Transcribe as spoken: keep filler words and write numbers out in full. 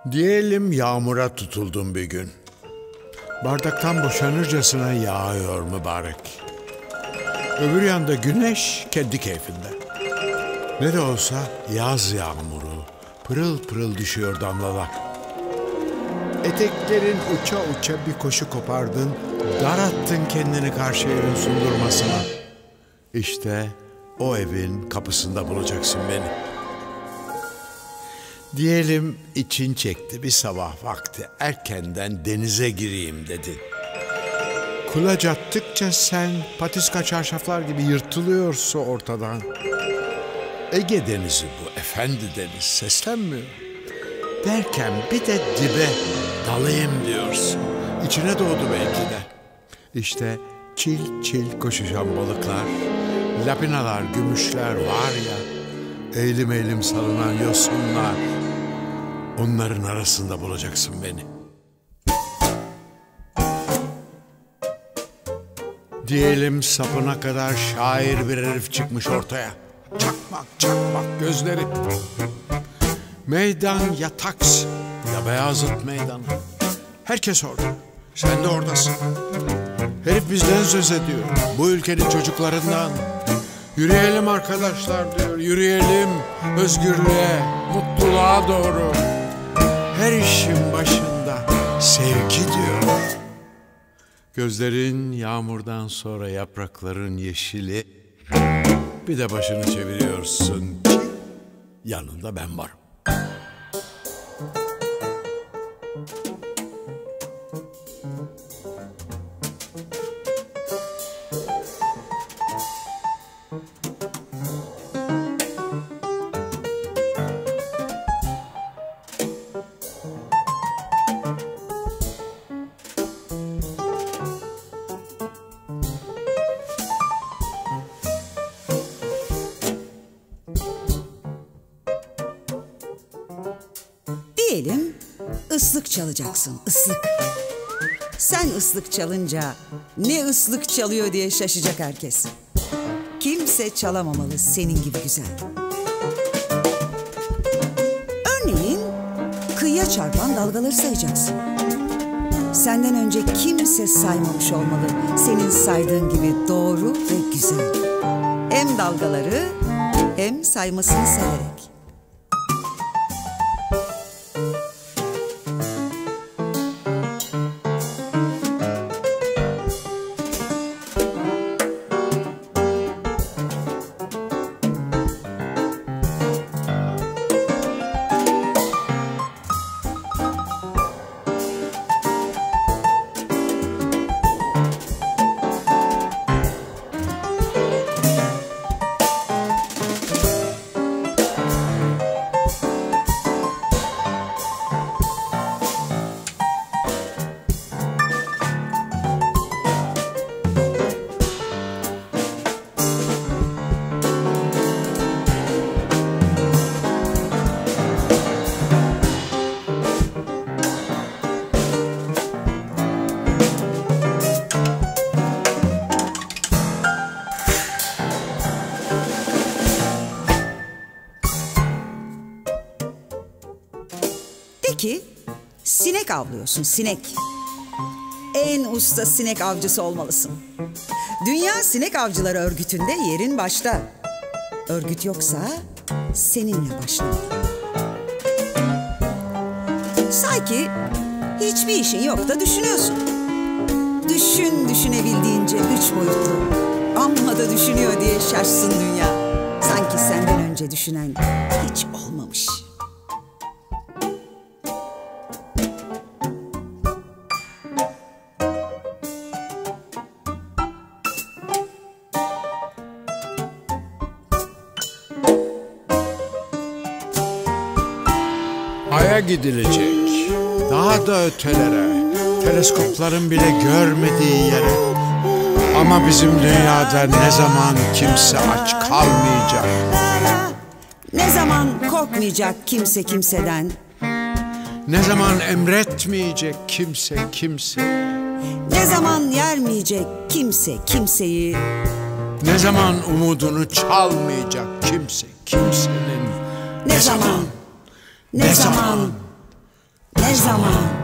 Diyelim yağmura tutuldum bir gün. Bardaktan boşanırcasına yağıyor mübarek. Öbür yanda güneş kendi keyfinde. Ne de olsa yaz yağmuru, pırıl pırıl düşüyor damlalar. Eteklerin uça uça bir koşu kopardın, dar attın kendini karşı evin sundurmasına. İşte o evin kapısında bulacaksın beni. Diyelim için çekti bir sabah vakti, erkenden denize gireyim dedin. Kulaç attıkça sen patiska çarşaflar gibi yırtılıyor su ortadan. Ege denizi bu, efendi deniz, seslenmiyor. Derken bir de dibe dalayım diyorsun. İçine doğdu belki de. İşte çil çil koşuşan balıklar, lapinalar, gümüşler var ya, eğilim eğilim salınan yosunlar. Onların arasında bulacaksın beni. Diyelim sapına kadar şair bir herif çıkmış ortaya. Çakmak çakmak gözleri. Meydan ya Taksim ya Beyazıt meydanı. Herkes orada. Sen de oradasın. Herif bizden söz ediyor. Bu ülkenin çocuklarından. Yürüyelim arkadaşlar diyor. Yürüyelim özgürlüğe, mutluluğa doğru. Her işin başında sevgi diyor. Gözlerin yağmurdan sonra yaprakların yeşili. Bir de başını çeviriyorsun ki yanında ben varım. Diyelim ıslık çalacaksın, ıslık. Sen ıslık çalınca ne ıslık çalıyor diye şaşacak herkes. Kimse çalamamalı senin gibi güzel. Örneğin kıyıya çarpan dalgaları sayacaksın. Senden önce kimse saymamış olmalı senin saydığın gibi doğru ve güzel. Hem dalgaları hem saymasını severek. Ki sinek avlıyorsun, sinek. En usta sinek avcısı olmalısın. Dünya Sinek Avcıları Örgütü'nde yerin başta. Örgüt yoksa seninle başlamalı. Sanki hiçbir işin yok da düşünüyorsun. Düşün düşünebildiğince üç boyutlu. Amma da düşünüyor diye şaşsın dünya. Sanki senden önce düşünen hiç olmamış. Ay'a gidilecek, daha da ötelere, teleskopların bile görmediği yere. Ama bizim dünyada ne zaman kimse aç kalmayacak. Ne zaman korkmayacak kimse kimseden. Ne zaman emretmeyecek kimse kimseye. Ne zaman yermeyecek kimse kimseyi. Ne zaman umudunu çalmayacak kimse kimsenin. Ne, ne zaman? Ne, ne zaman? zaman? Ne zaman?